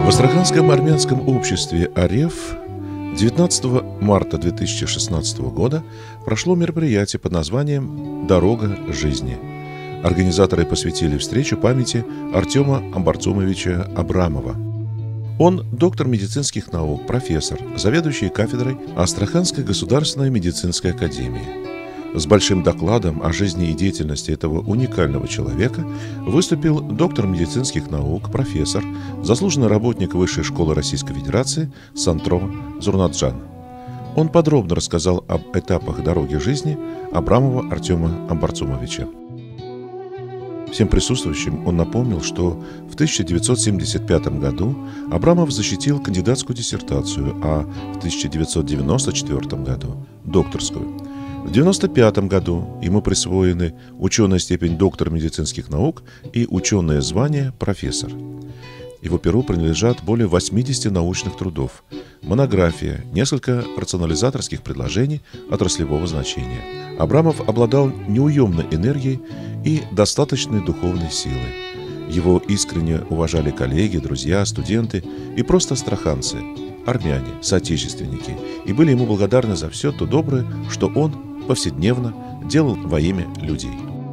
В Астраханском армянском обществе «Ареф» 19 марта 2016 года прошло мероприятие под названием «Дорога жизни». Организаторы посвятили встречу памяти Артема Амбарцумовича Абрамова. Он доктор медицинских наук, профессор, заведующий кафедрой Астраханской государственной медицинской академии. С большим докладом о жизни и деятельности этого уникального человека выступил доктор медицинских наук, профессор, заслуженный работник Высшей школы Российской Федерации Сантро Зурнаджан. Он подробно рассказал об этапах дороги жизни Абрамова Артема Амбарцумовича. Всем присутствующим он напомнил, что в 1975 году Абрамов защитил кандидатскую диссертацию, а в 1994 году – докторскую. В 1995 году ему присвоены ученая степень доктора медицинских наук и ученое звание профессор. Его перу принадлежат более 80 научных трудов, монография, несколько рационализаторских предложений отраслевого значения. Абрамов обладал неуемной энергией и достаточной духовной силой. Его искренне уважали коллеги, друзья, студенты и просто астраханцы, армяне, соотечественники, и были ему благодарны за все то доброе, что он повседневно делал во имя людей.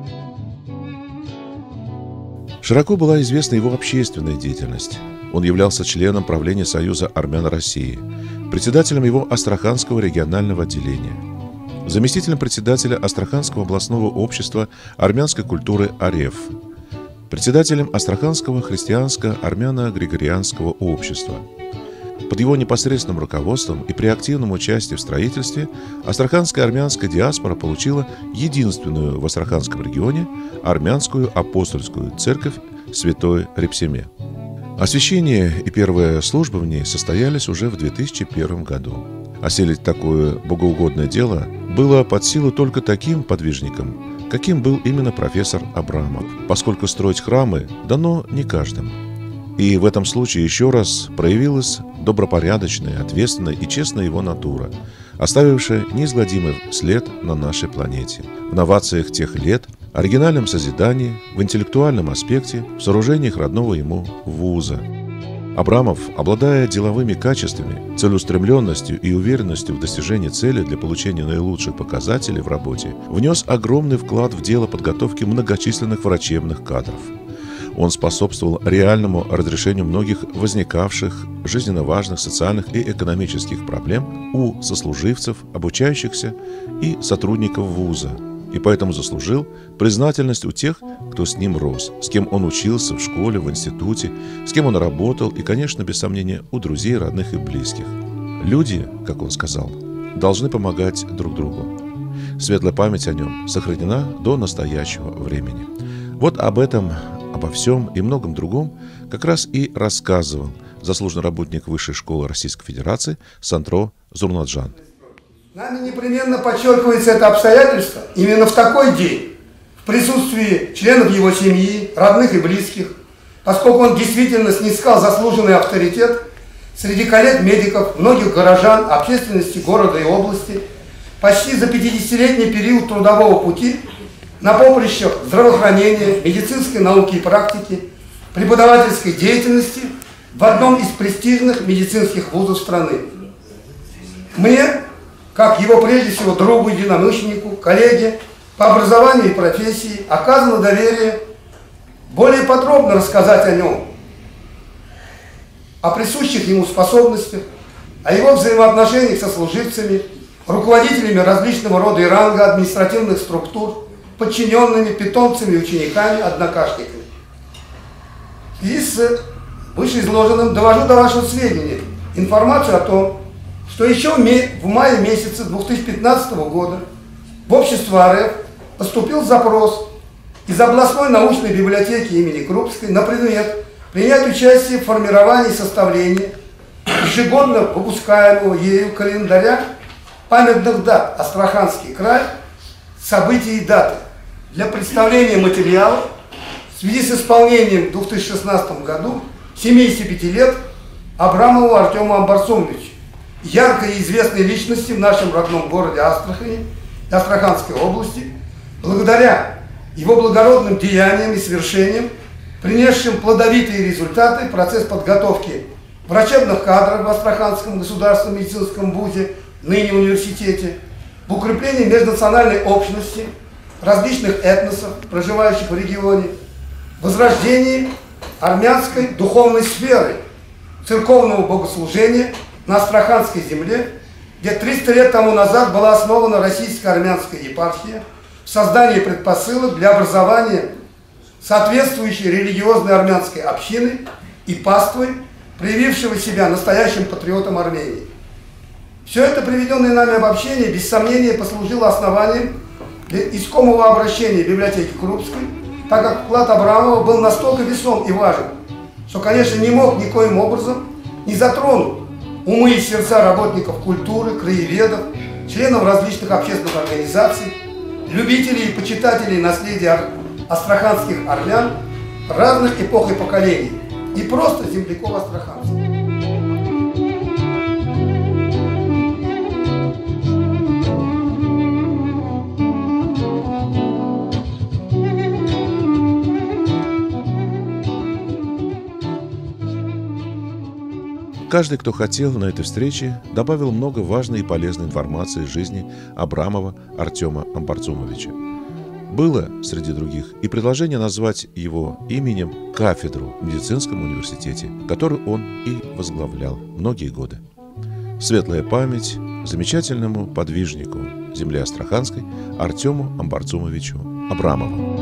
Широко была известна его общественная деятельность. Он являлся членом правления Союза армян России, председателем его Астраханского регионального отделения, заместителем председателя Астраханского областного общества армянской культуры «Ареф», председателем Астраханского христианско-армяно-григорианского общества. Под его непосредственным руководством и при активном участии в строительстве астраханская армянская диаспора получила единственную в Астраханском регионе армянскую апостольскую церковь Святой Репсиме. Освящение и первая служба в ней состоялись уже в 2001 году. Осилить такое богоугодное дело было под силу только таким подвижникам, каким был именно профессор Абрамов, поскольку строить храмы дано не каждому. И в этом случае еще раз проявилась добропорядочная, ответственная и честная его натура, оставившая неизгладимый след на нашей планете. В новациях тех лет, оригинальном созидании, в интеллектуальном аспекте, в сооружениях родного ему вуза. Абрамов, обладая деловыми качествами, целеустремленностью и уверенностью в достижении цели для получения наилучших показателей в работе, внес огромный вклад в дело подготовки многочисленных врачебных кадров. Он способствовал реальному разрешению многих возникавших жизненно важных социальных и экономических проблем у сослуживцев, обучающихся и сотрудников вуза, и поэтому заслужил признательность у тех, кто с ним рос, с кем он учился в школе, в институте, с кем он работал и, конечно, без сомнения, у друзей, родных и близких. Люди, как он сказал, должны помогать друг другу. Светлая память о нем сохранена до настоящего времени. Вот об этом, обо всем и многом другом как раз и рассказывал заслуженный работник Высшей школы Российской Федерации Сантро Зурнаджан. Нами непременно подчеркивается это обстоятельство именно в такой день, в присутствии членов его семьи, родных и близких, поскольку он действительно снискал заслуженный авторитет среди коллег-медиков, многих горожан, общественности города и области, почти за 50-летний период трудового пути на поприщах здравоохранения, медицинской науки и практики, преподавательской деятельности в одном из престижных медицинских вузов страны. Мне, как его прежде всего другу, единомышленнику, коллеге по образованию и профессии, оказано доверие более подробно рассказать о нем, о присущих ему способностях, о его взаимоотношениях со служивцами, руководителями различного рода и ранга административных структур, подчиненными, питомцами, учениками, однокашниками. И с вышеизложенным довожу до вашего сведения информацию о том, что еще в мае месяце 2015 года в общество АРФ поступил запрос из областной научной библиотеки имени Крупской на предмет принять участие в формировании и составлении ежегодно выпускаемого ею календаря памятных дат Астраханский край, события и даты для представления материалов в связи с исполнением в 2016 году 75 лет Абрамову Артему Амбарцумовичу, яркой и известной личности в нашем родном городе Астрахани, Астраханской области, благодаря его благородным деяниям и свершениям, принесшим плодовитые результаты, процесс подготовки врачебных кадров в Астраханском государственном медицинском вузе, ныне университете, в укреплении межнациональной общности, различных этносов, проживающих в регионе, в возрождении армянской духовной сферы, церковного богослужения на Астраханской земле, где 300 лет тому назад была основана российско-армянская епархия, в создании предпосылок для образования соответствующей религиозной армянской общины и паствы, проявившего себя настоящим патриотом Армении. Все это приведенное нами обобщение без сомнения послужило основанием для искомого обращения библиотеки Крупской, так как вклад Абрамова был настолько весом и важен, что, конечно, не мог никоим образом не затронуть умы и сердца работников культуры, краеведов, членов различных общественных организаций, любителей и почитателей наследия астраханских армян разных эпох и поколений, и просто земляков астраханцев. Каждый, кто хотел, на этой встрече добавил много важной и полезной информации из жизни Абрамова Артема Амбарцумовича. Было, среди других, и предложение назвать его именем кафедру в медицинском университете, который он и возглавлял многие годы. Светлая память замечательному подвижнику земли Астраханской Артему Амбарцумовичу Абрамову.